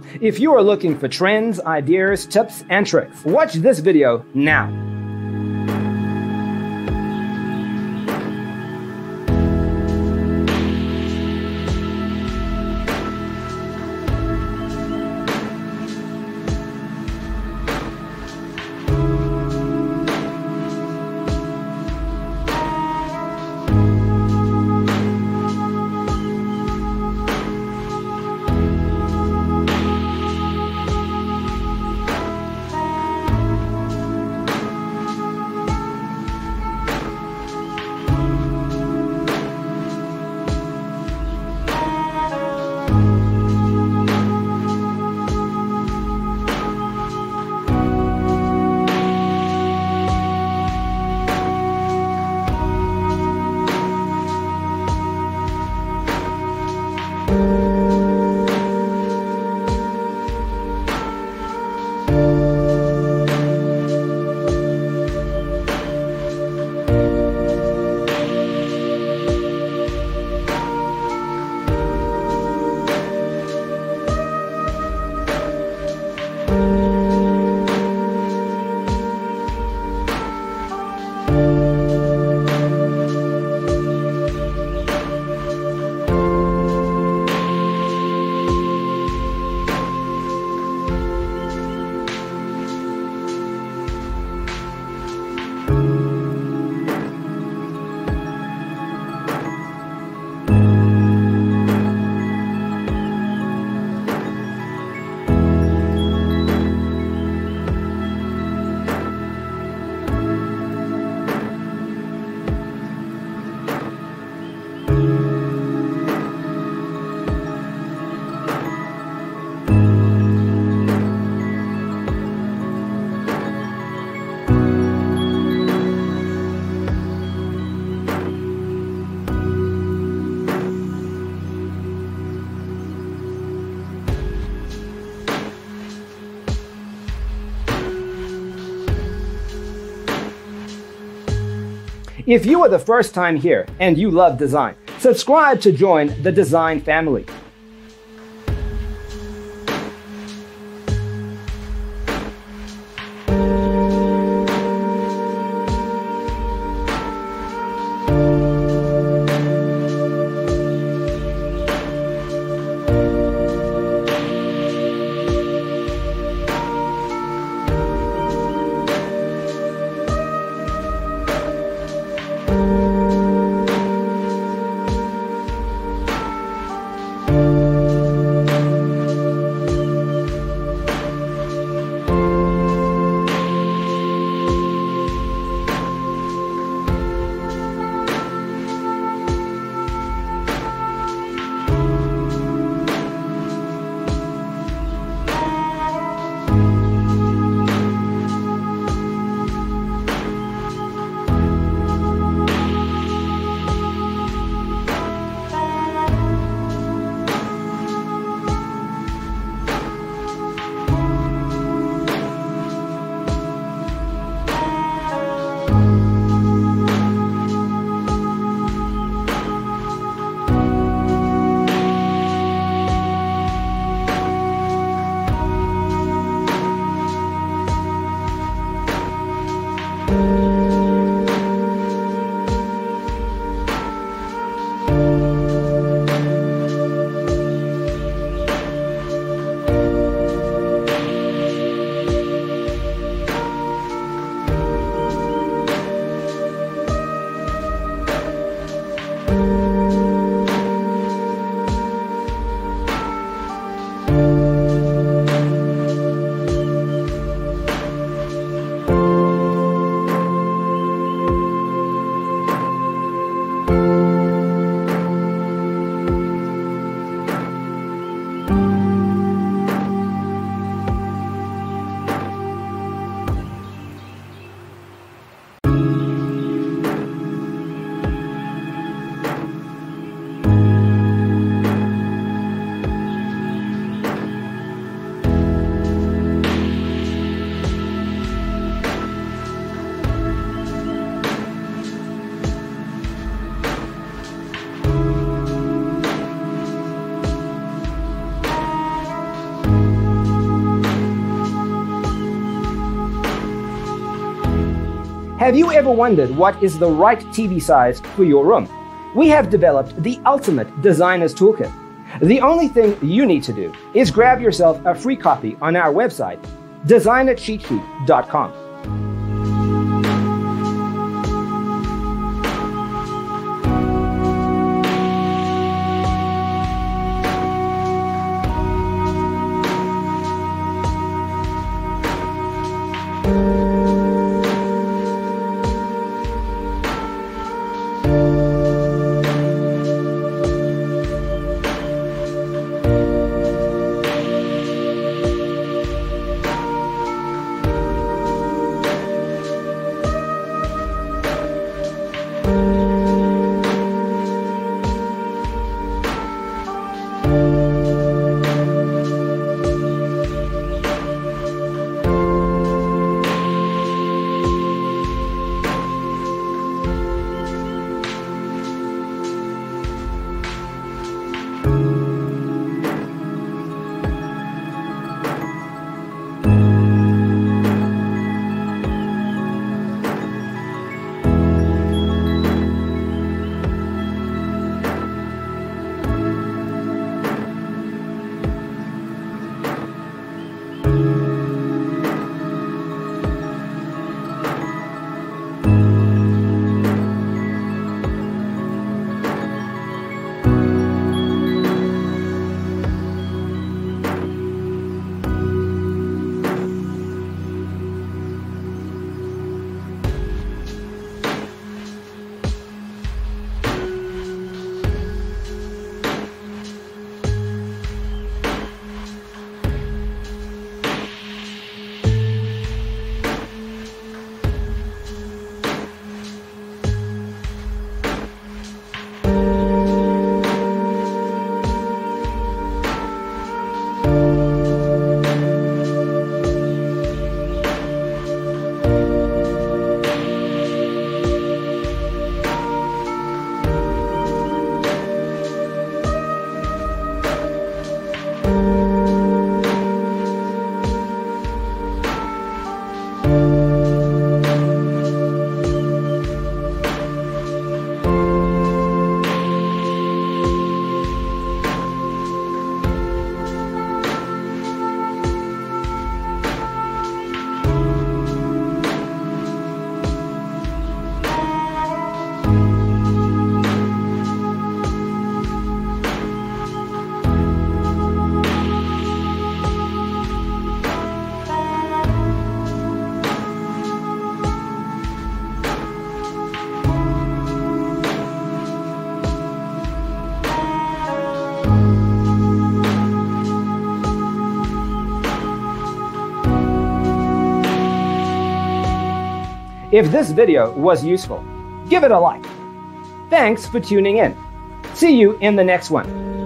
If you are looking for trends, ideas, tips, and tricks, watch this video now. If you are the first time here and you love design, subscribe to join the design family. Have you ever wondered what is the right TV size for your room? We have developed the ultimate designer's toolkit. The only thing you need to do is grab yourself a free copy on our website, designercheatsheet.com. If this video was useful, give it a like. Thanks for tuning in. See you in the next one.